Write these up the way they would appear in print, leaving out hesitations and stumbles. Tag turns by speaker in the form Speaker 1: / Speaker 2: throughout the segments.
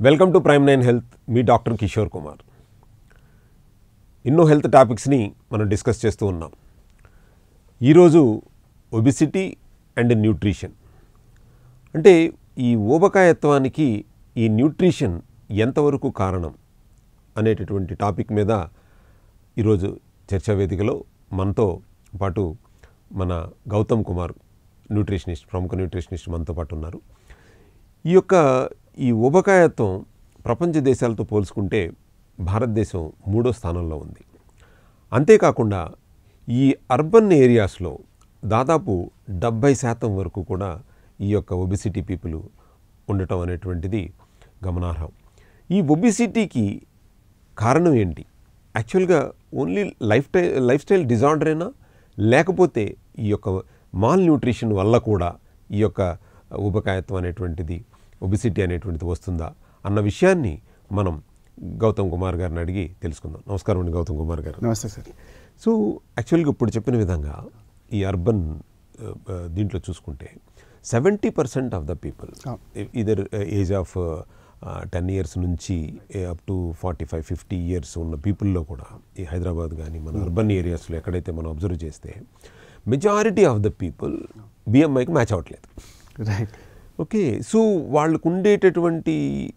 Speaker 1: Welcome to prime 9 health. మీ doctor Kishore Kumar. ఎన్నో health టాపిక్స్ని మనం డిస్కస్ చేస్తూ ఉన్నాం. ఈరోజు ఒబిసిటీ అండ్ న్యూట్రిషన్, అంటే ఈ ఊబకాయత్వానికి ఈ న్యూట్రిషన్ ఎంతవరకు కారణం అనేటటువంటి టాపిక్ మీద ఈరోజు చర్చా వేదికలో మనతో పాటు మన గౌతమ్ కుమార్ న్యూట్రిషనిస్ట్, ప్రముఖ న్యూట్రిషనిస్ట్ మనతో పాటు ఉన్నారు. ఈ ఊబకాయత్వం ప్రపంచ దేశాలతో పోల్చుకుంటే భారతదేశం 3వ స్థానంలో ఉంది. అంతేకాకుండా ఈ అర్బన్ ఏరియాస్లో దాదాపు 70% వరకు కూడా ఈ యొక్క ఒబిసిటీ పీపుల్ ఉండటం అనేటువంటిది గమనార్హం. ఈ ఒబిసిటీకి కారణం ఏంటి? యాక్చువల్గా ఓన్లీ లైఫ్ స్టైల్ డిజార్డరేనా, లేకపోతే ఈ యొక్క మాల్ న్యూట్రిషన్ వల్ల కూడా ఈ యొక్క ఊబకాయత్వం అనేటువంటిది, ఒబిసిటీ అనేటువంటిది వస్తుందా అన్న విషయాన్ని మనం గౌతమ్ కుమార్ గారిని అడిగి తెలుసుకుందాం. నమస్కారం అండి గౌతమ్ కుమార్ గారు.
Speaker 2: నమస్తే సార్.
Speaker 1: సో యాక్చువల్గా ఇప్పుడు చెప్పిన విధంగా ఈ అర్బన్ దీంట్లో చూసుకుంటే 70% of the people either age of 10 years నుంచి అప్ టు 45-50 years ఉన్న పీపుల్లో కూడా ఈ హైదరాబాద్ కానీ మన అర్బన్ ఏరియాస్లో ఎక్కడైతే మనం అబ్జర్వ్ చేస్తే మెజారిటీ ఆఫ్ ద పీపుల్ బిఎంఐకి మ్యాచ్ అవ్వట్లేదు.
Speaker 2: రైట్.
Speaker 1: ఓకే. సో వాళ్ళకు ఉండేటటువంటి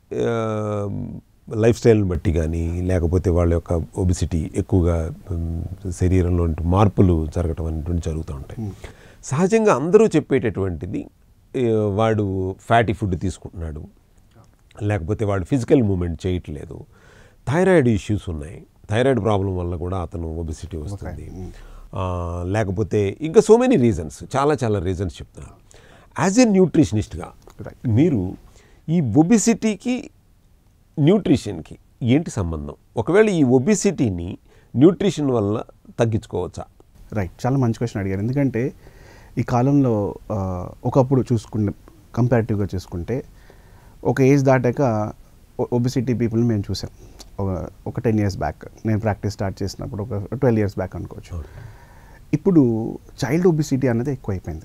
Speaker 1: లైఫ్ స్టైల్ని బట్టి కానీ, లేకపోతే వాళ్ళ యొక్క ఒబిసిటీ ఎక్కువగా శరీరంలో మార్పులు జరగటం అనేటువంటి జరుగుతూ ఉంటాయి. సహజంగా అందరూ చెప్పేటటువంటిది వాడు ఫ్యాటీ ఫుడ్ తీసుకుంటున్నాడు, లేకపోతే వాడు ఫిజికల్ మూమెంట్ చేయట్లేదు, థైరాయిడ్ ఇష్యూస్ ఉన్నాయి, థైరాయిడ్ ప్రాబ్లం వల్ల కూడా అతను ఒబిసిటీ వస్తుంది, లేకపోతే ఇంకా సో మెనీ రీజన్స్, చాలా రీజన్స్ చెప్తున్నారు. యాజ్ ఏ న్యూట్రిషనిస్ట్గా మీరు ఈ ఒబిసిటీకి న్యూట్రిషన్కి ఏంటి సంబంధం? ఒకవేళ ఈ ఒబిసిటీని న్యూట్రిషన్ వల్ల తగ్గించుకోవచ్చా?
Speaker 2: రైట్, చాలా మంచి క్వశ్చన్ అడిగారు. ఎందుకంటే ఈ కాలంలో ఒకప్పుడు చూసుకుంటే, కంపారిటివ్గా చూసుకుంటే ఒక ఏజ్ దాటాక ఒబిసిటీ పీపుల్ని మేము చూసాం. ఒక 10 years బ్యాక్ నేను ప్రాక్టీస్ స్టార్ట్ చేసినప్పుడు, ఒక 12 years బ్యాక్ అనుకోవచ్చు. ఇప్పుడు చైల్డ్ ఒబిసిటీ అనేది ఎక్కువైపోయింది.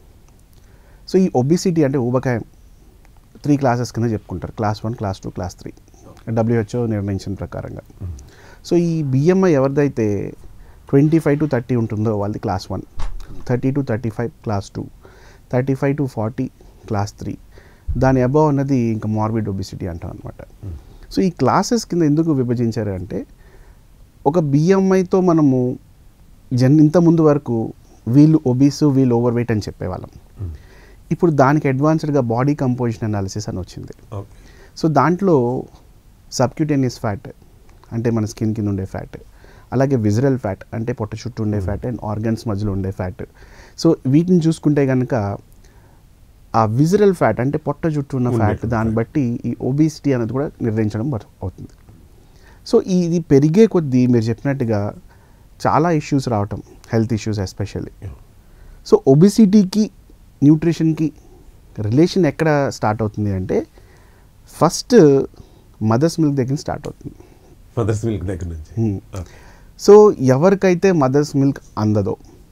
Speaker 2: సో ఈ ఒబిసిటీ అంటే ఊబకాయం 3 classes కింద చెప్పుకుంటారు. క్లాస్ 1, క్లాస్ 2, క్లాస్ 3 WHO నిర్ణయించిన ప్రకారంగా. సో ఈ బిఎంఐ ఎవరిదైతే 25 to 30 ఉంటుందో వాళ్ళది class 1, 30 to 35 class 2, 35 to 40 class 3, దాని అబవ్ అన్నది ఇంకా మార్బిడ్ ఒబిసిటీ అంటాం అనమాట. సో ఈ క్లాసెస్ కింద ఎందుకు విభజించారు అంటే, ఒక బిఎంఐతో మనము ఇంత ముందు వరకు వీళ్ళు ఒబీసు, వీళ్ళు ఓవర్ వెయిట్ అని చెప్పేవాళ్ళం. ఇప్పుడు దానికి అడ్వాన్స్డ్గా బాడీ కంపోజిషన్ అనాలిసిస్ అని వచ్చింది. సో దాంట్లో సబ్క్యూటేనియస్ ఫ్యాట్ అంటే మన స్కిన్ కింద ఉండే ఫ్యాట్, అలాగే విజరల్ ఫ్యాట్ అంటే పొట్ట చుట్టూ ఉండే ఫ్యాట్, అండ్ ఆర్గన్స్ మధ్యలో ఉండే ఫ్యాట్. సో వీటిని చూసుకుంటే కనుక ఆ విజరల్ ఫ్యాట్ అంటే పొట్ట చుట్టూ ఉన్న ఫ్యాట్, దాన్ని బట్టి ఈ ఒబిసిటీ అనేది కూడా నిర్ణయించడం అవుతుంది. సో ఇది పెరిగే కొద్దీ మీరు చెప్పినట్టుగా చాలా ఇష్యూస్ రావటం, హెల్త్ ఇష్యూస్ ఎస్పెషల్లీ. సో ఒబిసిటీకి న్యూట్రిషన్కి రిలేషన్ ఎక్కడ స్టార్ట్ అవుతుంది అంటే, ఫస్ట్ మదర్స్ మిల్క్ దగ్గర స్టార్ట్ అవుతుంది.
Speaker 1: మదర్స్ మిల్క్ దగ్గర నుంచి.
Speaker 2: సో ఎవరికైతే మదర్స్ మిల్క్ అందదో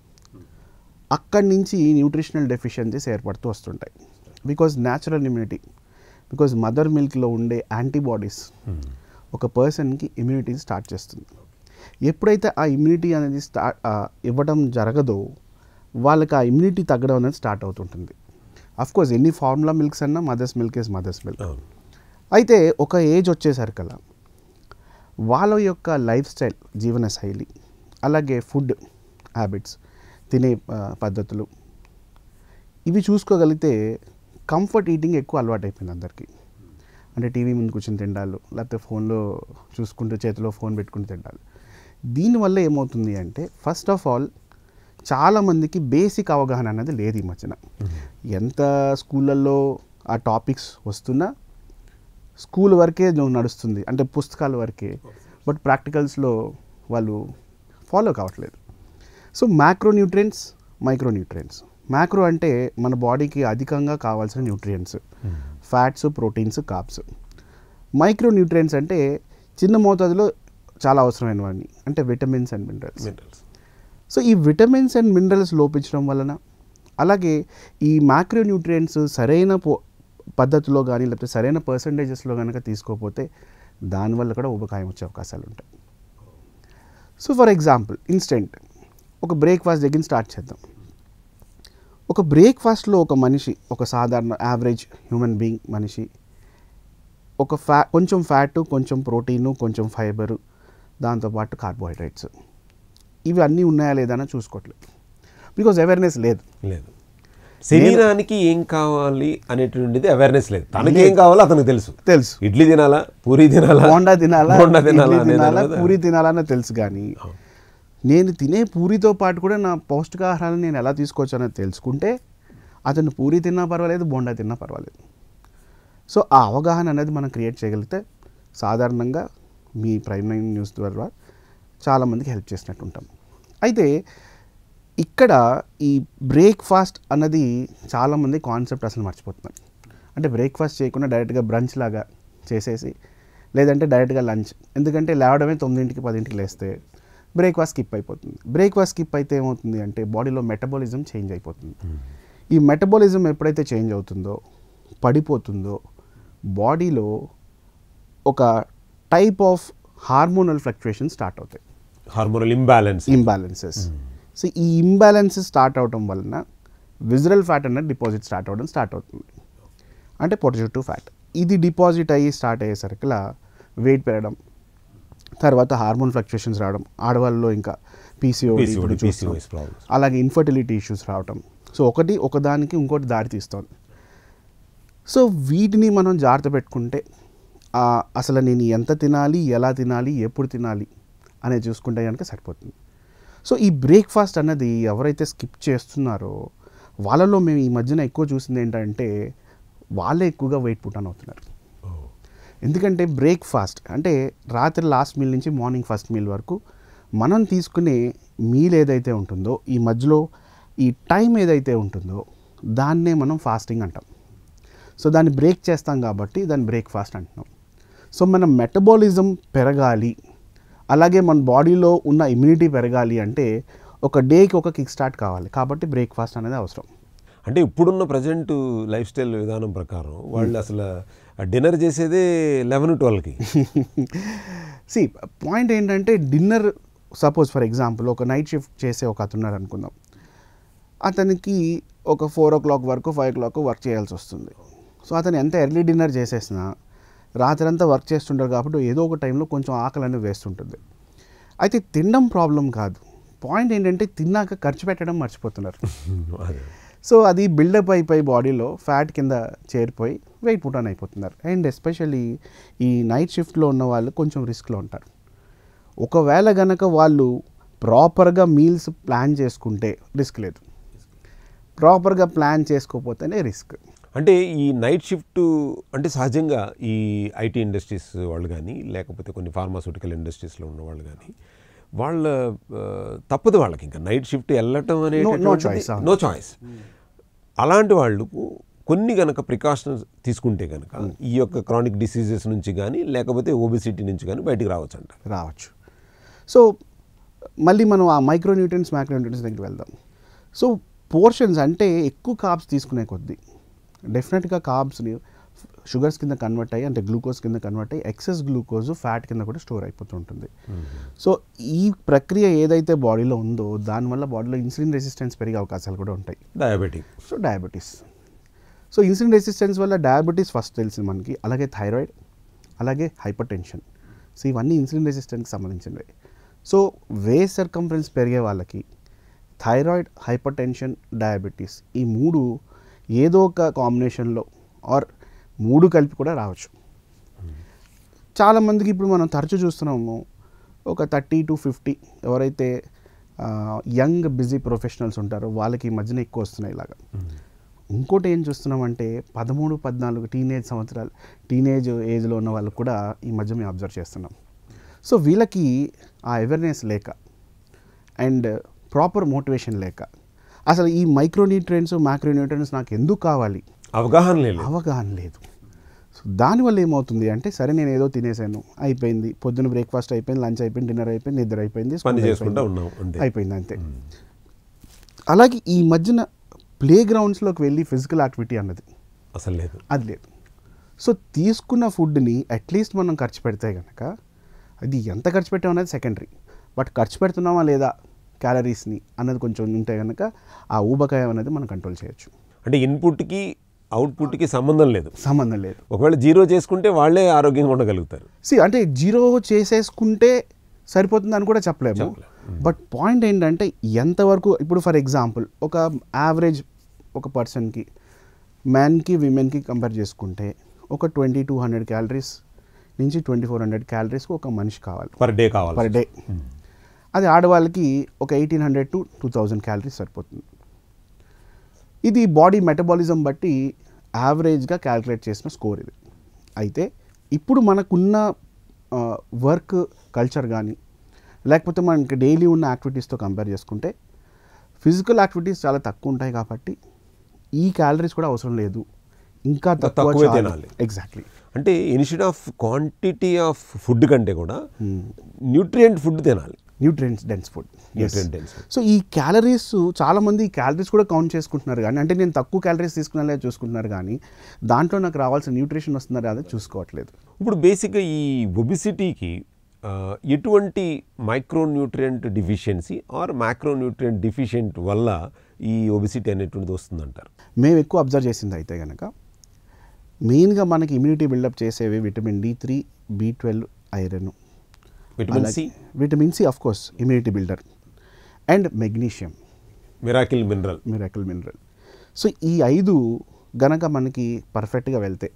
Speaker 2: అక్కడి నుంచి న్యూట్రిషనల్ డెఫిషియన్సీస్ ఏర్పడుతూ వస్తుంటాయి. Because natural immunity, because mother మిల్క్లో ఉండే యాంటీబాడీస్ ఒక పర్సన్కి ఇమ్యూనిటీని స్టార్ట్ చేస్తుంది. ఎప్పుడైతే ఆ ఇమ్యూనిటీ అనేది ఇవ్వడం జరగదో వాళ్ళకి ఆ ఇమ్యూనిటీ తగ్గడం అనేది స్టార్ట్ అవుతుంటుంది. అఫ్కోర్స్ ఎన్ని ఫార్ములా మిల్క్స్ అన్నా mother's milk is mother's milk. అయితే ఒక ఏజ్ వచ్చేసరికల్లా వాళ్ళ యొక్క లైఫ్ స్టైల్, జీవన శైలి, అలాగే ఫుడ్ హ్యాబిట్స్, తినే పద్ధతులు, ఇవి చూసుకోగలిగితే కంఫర్ట్ ఈటింగ్ ఎక్కువ అలవాటు అయిపోయింది అందరికీ. అంటే టీవీ ముందు కూర్చొని తిండాలు, లేకపోతే ఫోన్లో చూసుకుంటూ చేతిలో ఫోన్ పెట్టుకుంటూ తిండాలు. దీనివల్ల ఏమవుతుంది అంటే, ఫస్ట్ ఆఫ్ ఆల్ చాలామందికి బేసిక్ అవగాహన అనేది లేదు ఈ మధ్యన. ఎంత స్కూళ్ళల్లో ఆ టాపిక్స్ వస్తున్నా స్కూల్ వరకే నడుస్తుంది, అంటే పుస్తకాల వరకే. బట్ ప్రాక్టికల్స్లో వాళ్ళు ఫాలో కావట్లేదు. So macronutrients, micronutrients. మ్యాక్రో అంటే మన బాడీకి అధికంగా కావాల్సిన nutrients, fats, proteins, carbs. Micronutrients అంటే చిన్న మోతాదులో చాలా అవసరమైనవన్నీ, అంటే విటమిన్స్ అండ్ మినరల్స్. సో ఈ విటమిన్స్ అండ్ మినరల్స్ లోపించడం వలన, అలాగే ఈ మ్యాక్రోన్యూట్రియంట్స్ సరైన పద్ధతిలో కానీ లేకపోతే సరైన పర్సంటేజెస్లో కనుక తీసుకోకపోతే దానివల్ల కూడా ఊబకాయం వచ్చే అవకాశాలు ఉంటాయి. సో ఫర్ ఎగ్జాంపుల్ ఇన్స్టెంట్ ఒక బ్రేక్ఫాస్ట్ దగ్గర స్టార్ట్ చేద్దాం. ఒక బ్రేక్ఫాస్ట్లో ఒక మనిషి, ఒక సాధారణ యావరేజ్ హ్యూమన్ బీయింగ్ మనిషి ఒక కొంచెం ఫ్యాటు, కొంచెం ప్రోటీను, కొంచెం ఫైబరు, దాంతోపాటు కార్బోహైడ్రేట్స్, ఇవి అన్నీ ఉన్నాయా లేదా అని చూసుకోవట్లేదు. బికాజ్ అవేర్నెస్ లేదు.
Speaker 1: శరీరానికి ఏం కావాలి అనేటువంటిది అవేర్నెస్ లేదు. తనకి ఏం కావాలో అతనికి తెలుసు. ఇడ్లీ తినాలా, పూరి తినాలా,
Speaker 2: బోండా తినాలా, పూరి తినాలని తెలుసు. కానీ నేను తినే పూరితో పాటు కూడా నా పౌష్టికాహారాలను నేను ఎలా తీసుకోవచ్చు అనేది తెలుసుకుంటే అతను పూరి తిన్నా పర్వాలేదు, బోండా తిన్నా పర్వాలేదు. సో ఆ అవగాహన అనేది మనం క్రియేట్ చేయగలిగితే సాధారణంగా మీ ప్రైమ్ లైన్ న్యూస్ ద్వారా చాలామందికి హెల్ప్ చేసినట్టు ఉంటాం. అయితే ఇక్కడ ఈ బ్రేక్ఫాస్ట్ అన్నది చాలామంది కాన్సెప్ట్ అసలు మర్చిపోతున్నారు. అంటే బ్రేక్ఫాస్ట్ చేయకుండా డైరెక్ట్గా బ్రంచ్ లాగా చేసేసి, లేదంటే డైరెక్ట్గా లంచ్. ఎందుకంటే లేవడమే 9కి 10కి లేస్తే బ్రేక్ఫాస్ట్ స్కిప్ అయిపోతుంది. బ్రేక్ఫాస్ట్ స్కిప్ అయితే ఏమవుతుంది అంటే బాడీలో మెటబాలిజం చేంజ్ అయిపోతుంది. ఈ మెటబాలిజం ఎప్పుడైతే చేంజ్ అవుతుందో, పడిపోతుందో, బాడీలో ఒక type of hormonal fluctuation start అవుతాయి.
Speaker 1: Hormonal
Speaker 2: imbalances. సో ఈ ఇంబ్యాలెన్సెస్ స్టార్ట్ అవడం వలన విజరల్ ఫ్యాట్ అనేది డిపాజిట్ స్టార్ట్ అవుతుంది. అంటే పొట్ట చుట్టూ ఫ్యాట్. ఇది డిపాజిట్ అయ్యి స్టార్ట్ అయ్యేసరికలా వెయిట్ పెరగడం, తర్వాత హార్మోన్ ఫ్లక్చుయేషన్స్ రావడం, ఆడవాళ్ళలో ఇంకా పీసీఓడి, అలాగే ఇన్ఫర్టిలిటీ ఇష్యూస్ రావడం. సో ఒకదానికి ఇంకోటి దారి తీస్తుంది. సో వీటిని మనం జాగ్రత్త పెట్టుకుంటే అసలు నేను ఎంత తినాలి, ఎలా తినాలి, ఎప్పుడు తినాలి అనేది చూసుకుంటే కనుక సరిపోతుంది. సో ఈ బ్రేక్ఫాస్ట్ అన్నది ఎవరైతే స్కిప్ చేస్తున్నారో వాళ్ళలో మేము ఈ మధ్యన ఎక్కువ చూసింది ఏంటంటే వాళ్ళే ఎక్కువగా వెయిట్ పుట్ ఆన్ అవుతున్నారు. ఎందుకంటే బ్రేక్ఫాస్ట్ అంటే రాత్రి లాస్ట్ మీల్ నుంచి మార్నింగ్ ఫస్ట్ మీల్ వరకు మనం తీసుకునే మీల్ ఏదైతే ఉంటుందో, ఈ మధ్యలో ఈ టైం ఏదైతే ఉంటుందో దాన్నే మనం ఫాస్టింగ్ అంటాం. సో దాన్ని బ్రేక్ చేస్తాం కాబట్టి దాన్ని బ్రేక్ఫాస్ట్ అంటున్నాం. సో మన మెటబాలిజం పెరగాలి, అలాగే మన బాడీలో ఉన్న ఇమ్యూనిటీ పెరగాలి అంటే ఒక డేకి ఒక కిక్ స్టార్ట్ కావాలి. కాబట్టి బ్రేక్ఫాస్ట్ అనేది అవసరం.
Speaker 1: అంటే ఇప్పుడున్న ప్రజెంట్ లైఫ్ స్టైల్ విధానం ప్రకారం వాళ్ళు అసలు డిన్నర్ చేసేదే 11-12కి.
Speaker 2: సి పాయింట్ ఏంటంటే డిన్నర్ సపోజ్ ఫర్ ఎగ్జాంపుల్ ఒక నైట్ షిఫ్ట్ చేసే ఒక అతనున్నారు అనుకుందాం. అతనికి ఒక 4 o'clock వరకు 5 o'clock వర్క్ చేయాల్సి వస్తుంది. సో అతను ఎంత ఎర్లీ డిన్నర్ చేసేసినా రాత్రంతా వర్క్ చేస్తుంటారు కాబట్టి ఏదో ఒక టైంలో కొంచెం ఆకలి అనేది వేస్తుంటుంది. అయితే తినడం ప్రాబ్లం కాదు. పాయింట్ ఏంటంటే తిన్నాక ఖర్చు పెట్టడం మర్చిపోతున్నారు. సో అది బిల్డప్ అయిపోయి బాడీలో ఫ్యాట్ కింద చేరిపోయి వెయిట్ పుట్ ఆన్ అయిపోతున్నారు. అండ్ ఎస్పెషల్లీ ఈ నైట్ షిఫ్ట్లో ఉన్న వాళ్ళు కొంచెం రిస్క్లో ఉంటారు. ఒకవేళ గనక వాళ్ళు ప్రాపర్గా మీల్స్ ప్లాన్ చేసుకుంటే రిస్క్ లేదు, ప్రాపర్గా ప్లాన్ చేసుకోకపోతేనే రిస్క్.
Speaker 1: అంటే ఈ నైట్ షిఫ్ట్ అంటే సహజంగా ఈ ఐటీ ఇండస్ట్రీస్ వాళ్ళు కానీ లేకపోతే కొన్ని ఫార్మాస్యూటికల్ ఇండస్ట్రీస్లో ఉన్న వాళ్ళు కానీ వాళ్ళ తప్పదు, వాళ్ళకి ఇంకా నైట్ షిఫ్ట్ వెళ్ళటం అనేది నో చాయిస్. అలాంటి వాళ్ళు కొన్ని కనుక ప్రికాషన్స్ తీసుకుంటే కనుక ఈ యొక్క క్రానిక్ డిసీజెస్ నుంచి కానీ లేకపోతే ఓబెసిటీ నుంచి కానీ బయటికి రావచ్చు.
Speaker 2: సో మళ్ళీ మనం ఆ మైక్రోన్యూట్రియన్స్ మ్యాక్రోన్యూట్రియన్స్ దగ్గరికి వెళ్దాం. సో పోర్షన్స్ అంటే ఎక్కువ కార్బ్స్ తీసుకునే కొద్దీ డెఫినెట్గా కార్బ్స్ని షుగర్స్ కింద కన్వర్ట్ అయ్యి అంటే గ్లూకోజ్ కింద కన్వర్ట్ అయ్యి ఎక్సెస్ గ్లూకోజ్ ఫ్యాట్ కింద కూడా స్టోర్ అయిపోతుంటుంది. సో ఈ ప్రక్రియ ఏదైతే బాడీలో ఉందో దానివల్ల బాడీలో ఇన్సులిన్ రెసిస్టెన్స్ పెరిగే అవకాశాలు కూడా ఉంటాయి. డయాబెటీస్. సో ఇన్సులిన్ రెసిస్టెన్స్ వల్ల డయాబెటీస్ ఫస్ట్ తెలిసింది మనకి, అలాగే థైరాయిడ్, అలాగే హైపర్ టెన్షన్. సో ఇవన్నీ ఇన్సులిన్ రెసిస్టెన్స్కి సంబంధించినవి. సో వేస్ట్ సర్కంఫరెన్స్ పెరిగే వాళ్ళకి థైరాయిడ్, హైపర్ టెన్షన్, డయాబెటీస్ ఈ మూడు ఏదో ఒక కాంబినేషన్లో ఆర్ మూడు కలిపి కూడా రావచ్చు. చాలామందికి ఇప్పుడు మనం తరచూ చూస్తున్నాము ఒక 30 to 50 ఎవరైతే యంగ్ బిజీ ప్రొఫెషనల్స్ ఉంటారో వాళ్ళకి ఈ మధ్యన ఎక్కువ వస్తున్నాయి ఇలాగా. ఇంకోటి ఏం చూస్తున్నామంటే 13-14 టీనేజ్ ఏజ్లో ఉన్న వాళ్ళకు కూడా ఈ మధ్య మేము అబ్జర్వ్ చేస్తున్నాం. సో వీళ్ళకి ఆ అవేర్నెస్ లేక అండ్ ప్రాపర్ మోటివేషన్ లేక అసలు ఈ మైక్రోన్యూట్రియంట్స్ మ్యాక్రోన్యూట్రియంట్స్ నాకు ఎందుకు కావాలి అవగాహన లేదు. సో దానివల్ల ఏమవుతుంది అంటే సరే నేను ఏదో తినేసాను, అయిపోయింది, పొద్దున్న బ్రేక్ఫాస్ట్ అయిపోయింది, లంచ్ అయిపోయింది, డిన్నర్ అయిపోయింది, నిద్ర అయిపోయింది, అయిపోయింది అంతే. అలాగే ఈ మధ్యన ప్లే గ్రౌండ్స్లోకి వెళ్ళి ఫిజికల్ యాక్టివిటీ అన్నది
Speaker 1: అసలు లేదు.
Speaker 2: అది లేదు. సో తీసుకున్న ఫుడ్ని అట్లీస్ట్ మనం ఖర్చు పెడితే కనుక అది ఎంత ఖర్చు పెట్టాం అనేది సెకండరీ, బట్ ఖర్చు పెడుతున్నామా లేదా క్యాలరీస్ని అన్నది కొంచెం ఉంటే కనుక ఆ ఊబకాయం అనేది మనం కంట్రోల్ చేయొచ్చు.
Speaker 1: అంటే ఇన్పుట్కి అవుట్పుట్కి సంబంధం లేదు. ఒకవేళ జీరో చేసుకుంటే వాళ్ళే ఆరోగ్యంగా ఉండగలుగుతారు.
Speaker 2: అంటే జీరో చేసేసుకుంటే సరిపోతుంది అని కూడా చెప్పలేము. బట్ పాయింట్ ఏంటంటే ఎంతవరకు, ఇప్పుడు ఫర్ ఎగ్జాంపుల్ ఒక యావరేజ్ ఒక పర్సన్కి, మ్యాన్కి విమెన్కి కంపేర్ చేసుకుంటే ఒక 2200 క్యాలరీస్ నుంచి 2400 క్యాలరీస్కి ఒక మనిషి కావాలి పర్ డే. అది ఆడవాళ్ళకి ఒక 1800 to 2000 క్యాలరీస్ సరిపోతుంది. ఇది బాడీ మెటబాలిజం బట్టి యావరేజ్గా క్యాల్కులేట్ చేసిన స్కోర్ ఇది. అయితే ఇప్పుడు మనకున్న వర్క్ కల్చర్ కానీ లేకపోతే మనకి డైలీ ఉన్న యాక్టివిటీస్తో కంపేర్ చేసుకుంటే ఫిజికల్ యాక్టివిటీస్ చాలా తక్కువ ఉంటాయి కాబట్టి ఈ క్యాలరీస్ కూడా అవసరం లేదు, ఇంకా తక్కువ
Speaker 1: తినాలి.
Speaker 2: ఎగ్జాక్ట్లీ.
Speaker 1: అంటే instead of quantity of food కంటే కూడా న్యూట్రియంట్ ఫుడ్ తినాలి,
Speaker 2: న్యూట్రియంట్స్ డెన్స్ ఫుడ్. సో ఈ క్యాలరీస్ చాలామంది ఈ క్యాలరీస్ కూడా కౌంట్ చేసుకుంటున్నారు కానీ, అంటే నేను తక్కువ క్యాలరీస్ తీసుకున్నా చూసుకుంటున్నారు కానీ దాంట్లో నాకు రావాల్సిన న్యూట్రిషన్ వస్తుందా లేదా చూసుకోవట్లేదు.
Speaker 1: ఇప్పుడు బేసిక్గా ఈ ఒబిసిటీకి ఎటువంటి micronutrient deficiency or micronutrient deficient వల్ల ఈ ఒబిసిటీ అనేటువంటిది వస్తుందంటారు?
Speaker 2: మేము ఎక్కువ అబ్జర్వ్ చేసింది అయితే కనుక మెయిన్గా మనకి ఇమ్యూనిటీ బిల్డప్ చేసేవి vitamin D3, B12, iron, vitamin C of course immunity builder, and magnesium,
Speaker 1: miracle mineral.
Speaker 2: So ఈ 5 గనక మనకి పర్ఫెక్ట్గా వెళ్తే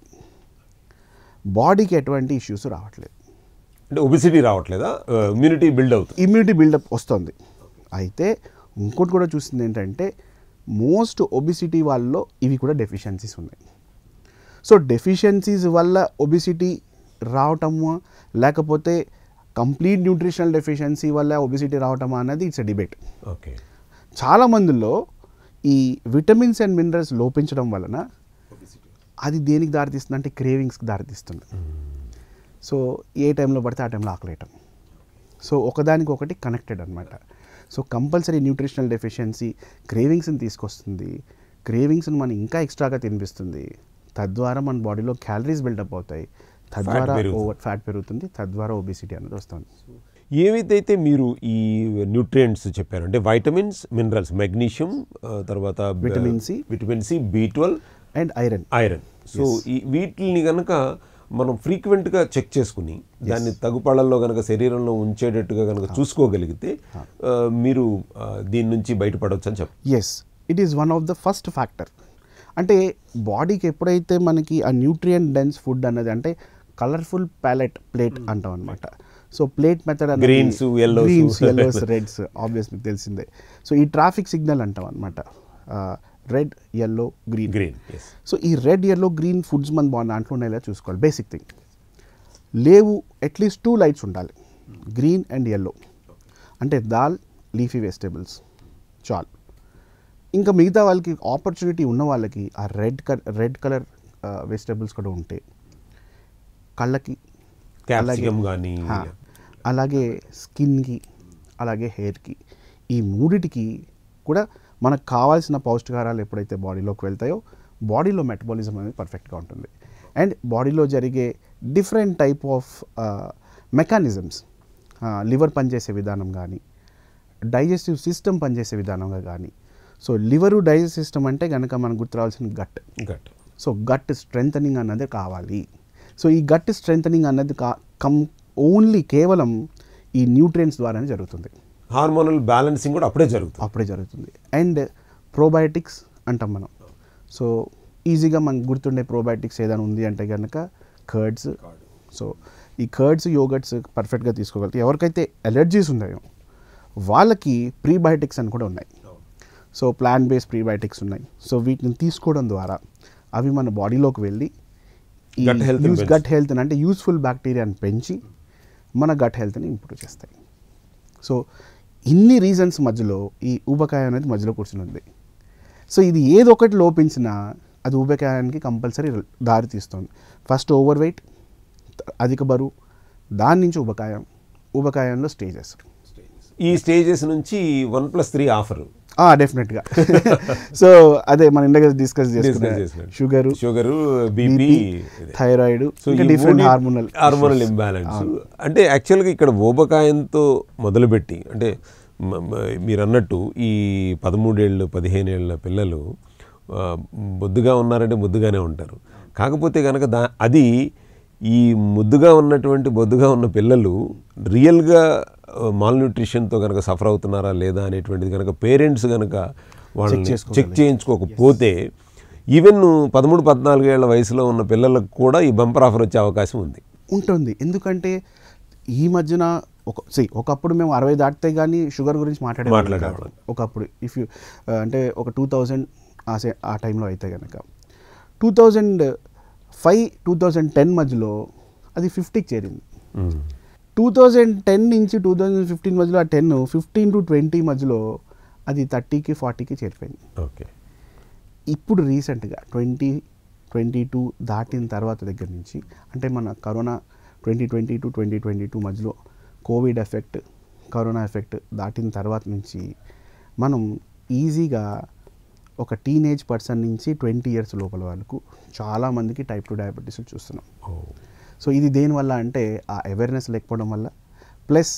Speaker 2: బాడీకి ఎటువంటి ఇష్యూస్ రావట్లేదు.
Speaker 1: అంటే ఒబిసిటీ రావట్లేదా? ఇమ్యూనిటీ
Speaker 2: బిల్డప్ వస్తుంది. అయితే ఇంకోటి కూడా చూసింది ఏంటంటే మోస్ట్ ఒబిసిటీ వాళ్ళలో ఇవి కూడా డెఫిషియన్సీస్ ఉన్నాయి. సో డెఫిషియన్సీస్ వల్ల ఒబిసిటీ రావటము లేకపోతే కంప్లీట్ న్యూట్రిషనల్ డెఫిషియన్సీ వల్ల ఒబిసిటీ రావటమా అనేది ఇట్స్ ఎ డిబేట్.
Speaker 1: ఓకే.
Speaker 2: చాలా మందిలో ఈ విటమిన్స్ అండ్ మినరల్స్ లోపించడం వలన అది దేనికి దారితీస్తుంది అంటే క్రేవింగ్స్కి దారితీస్తుంది. సో ఏ టైంలో పడితే ఆ టైంలో ఆకలేయటం. సో ఒకదానికి ఒకటి కనెక్టెడ్ అనమాట. సో కంపల్సరీ న్యూట్రిషనల్ డెఫిషియన్సీ క్రేవింగ్స్ని తీసుకొస్తుంది, క్రేవింగ్స్ని మనం ఇంకా ఎక్స్ట్రాగా తినిపిస్తుంది, తద్వారా మన బాడీలో క్యాలరీస్ బిల్డప్ అవుతాయి, తద్వారా ఫ్యాట్ పెరుగుతుంది, తద్వారా ఒబిసిటీ అనేది వస్తుంది.
Speaker 1: ఏవైతే మీరు ఈ న్యూట్రియంట్స్ చెప్పారు అంటే వైటమిన్స్, మినరల్స్, మెగ్నీషియం, తర్వాత vitamin C, B12
Speaker 2: and
Speaker 1: iron. So ఈ వీటిని కనుక మనం ఫ్రీక్వెంట్గా చెక్ చేసుకుని దాన్ని తగుపాళ్ళల్లో కనుక శరీరంలో ఉంచేటట్టుగా కనుక చూసుకోగలిగితే మీరు దీని నుంచి బయటపడవచ్చు అని చెప్పి.
Speaker 2: Yes, it is one of the first factor. అంటే బాడీకి ఎప్పుడైతే మనకి ఆ న్యూట్రియంట్ డెన్స్ ఫుడ్ అన్నది అంటే కలర్ఫుల్ ప్లేట్ అంటాం అనమాట. సో ప్లేట్ మెథడ్ అనేది
Speaker 1: గ్రీన్స్,
Speaker 2: yellows, రెడ్స్ ఆబ్వియస్ మీకు తెలిసిందే. సో ఈ ట్రాఫిక్ సిగ్నల్ అంటాం అనమాట, రెడ్, yellow, గ్రీన్. సో ఈ రెడ్, yellow, గ్రీన్ ఫుడ్స్ మన దాంట్లో ఉండేలా చూసుకోవాలి. బేసిక్ థింగ్ లేవు, అట్లీస్ట్ 2 లైట్స్ ఉండాలి, గ్రీన్ అండ్ yellow. అంటే దాల్, లీఫీ వెజిటేబుల్స్ చాలు. ఇంకా మిగతా వాళ్ళకి ఆపర్చునిటీ ఉన్న వాళ్ళకి ఆ రెడ్ కలర్ వెజిటేబుల్స్ కూడా ఉంటే కళ్ళకి, అలాగే స్కిన్కి, అలాగే హెయిర్కి, ఈ మూడిటికి కూడా మనకు కావాల్సిన పౌష్టికారాలు ఎప్పుడైతే బాడీలోకి వెళ్తాయో బాడీలో మెటబాలిజం అనేది పర్ఫెక్ట్గా ఉంటుంది. అండ్ బాడీలో జరిగే different type of mechanisms, liver పనిచేసే విధానం కానీ, డైజెస్టివ్ సిస్టమ్ పనిచేసే విధానంగా కానీ. సో లివరు డైజెస్ట్ సిస్టమ్ అంటే కనుక మనకు గుర్తు రావాల్సిన గట్. సో గట్ స్ట్రెంథనింగ్ అన్నది కావాలి. సో ఈ గట్ స్ట్రెంథనింగ్ అన్నది ఓన్లీ కేవలం ఈ న్యూట్రియంట్స్ ద్వారానే జరుగుతుంది.
Speaker 1: హార్మోనల్ బ్యాలెన్సింగ్ కూడా అప్పుడే జరుగుతుంది. అండ్
Speaker 2: ప్రోబయోటిక్స్ అంటాం మనం. సో ఈజీగా మనకు గుర్తుండే ప్రోబయోటిక్స్ ఏదైనా ఉంది అంటే కనుక కర్డ్స్. సో ఈ కర్డ్స్, యోగర్ట్స్ పర్ఫెక్ట్గా తీసుకోగలుగుతాయి. ఎవరికైతే ఎలర్జీస్ ఉన్నాయో వాళ్ళకి ప్రీబయోటిక్స్ అని కూడా ఉన్నాయి. సో ప్లాంట్ బేస్డ్ ప్రీబయోటిక్స్ ఉన్నాయి. సో వీటిని తీసుకోవడం ద్వారా అవి మన బాడీలోకి వెళ్ళి ఈ గట్ హెల్త్ అంటే యూస్ఫుల్ బ్యాక్టీరియాని పెంచి మన గట్ హెల్త్ని ఇంప్రూవ్ చేస్తాయి. సో ఇన్ని రీజన్స్ మధ్యలో ఈ ఊబకాయం అనేది మధ్యలో కూర్చుని ఉంది. సో ఇది ఏదో ఒకటి లోపించినా అది ఊబకాయానికి కంపల్సరీ దారి తీస్తుంది. ఫస్ట్ ఓవర్ వెయిట్, అధిక బరువు, దాని నుంచి ఊబకాయంలో స్టేజెస్.
Speaker 1: ఈ స్టేజెస్ నుంచి 1+3 ఆఫర్
Speaker 2: డెఫినెట్గా. సో అదే మన ఇందాక డిస్కస్ చేసుకున్నాం, sugar,
Speaker 1: BP,
Speaker 2: thyroid, different hormonal
Speaker 1: imbalance. అంటే యాక్చువల్గా ఇక్కడ ఊబకాయంతో మొదలుపెట్టి, అంటే మీరు అన్నట్టు ఈ 13 ఏళ్ళు 15 ఏళ్ళ పిల్లలు ముద్దుగా ఉన్నారంటే ముద్దుగానే ఉంటారు. కాకపోతే కనుక అది ఈ ముద్దుగా ఉన్నటువంటి బొద్దుగా ఉన్న పిల్లలు రియల్గా మాల్ న్యూట్రిషన్తో కనుక సఫర్ అవుతున్నారా లేదా అనేటువంటిది కనుక పేరెంట్స్ కనుక వాళ్ళని చెక్ చేయించుకోకపోతే ఈవెన్ 13-14 ఏళ్ల వయసులో ఉన్న పిల్లలకు కూడా ఈ బంపర్ ఆఫర్ వచ్చే అవకాశం ఉంటుంది.
Speaker 2: ఎందుకంటే ఈ మధ్యన ఒకప్పుడు మేము 60 దాటితే కానీ షుగర్ గురించి మాట్లాడేవాళ్ళం. ఒకప్పుడు అంటే ఒక 2000 ఆ టైంలో అయితే కనుక 2005-2010 మధ్యలో అది 50కి చేరింది. 2010 నుంచి 2015 మధ్యలో ఆ 15 to 20 మధ్యలో అది 30కి 40కి చేరిపోయింది.
Speaker 1: ఓకే.
Speaker 2: ఇప్పుడు రీసెంట్గా 2022 దాటిన తర్వాత దగ్గర నుంచి, అంటే మన కరోనా 2020 to 2022 మధ్యలో కోవిడ్ ఎఫెక్ట్, కరోనా ఎఫెక్ట్ దాటిన తర్వాత నుంచి మనం ఈజీగా ఒక టీనేజ్ పర్సన్ నుంచి 20 years లోపల వాళ్ళకు చాలామందికి టైప్ 2 డయాబెటీస్ చూస్తున్నాం. సో ఇది దేనివల్ల అంటే ఆ అవేర్నెస్ లేకపోవడం వల్ల, ప్లస్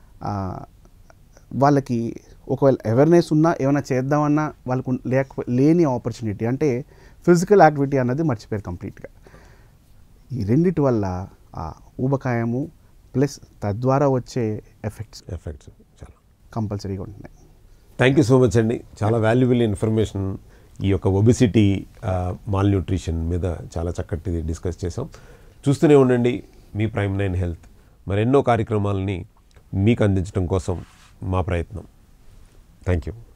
Speaker 2: వాళ్ళకి ఒకవేళ అవేర్నెస్ ఉన్నా ఏమైనా చేద్దామన్నా వాళ్ళకు లేని ఆపర్చునిటీ, అంటే ఫిజికల్ యాక్టివిటీ అన్నది మర్చిపోయారు కంప్లీట్గా. ఈ రెండిటి వల్ల ఆ ఊబకాయము ప్లస్ తద్వారా వచ్చే ఎఫెక్ట్స్
Speaker 1: చాలా
Speaker 2: కంపల్సరీగా ఉంటున్నాయి.
Speaker 1: థ్యాంక్ యూ సో మచ్ అండి. చాలా వాల్యుబుల్ ఇన్ఫర్మేషన్ ఈ యొక్క ఒబెసిటీ, మాల్ న్యూట్రిషన్ మీద చాలా చక్కటిది డిస్కస్ చేసాం. చూస్తూనే ఉండండి మీ ప్రైమ్9 హెల్త్. మరెన్నో కార్యక్రమాలని మీకు అందించడం కోసం మా ప్రయత్నం. Thank you.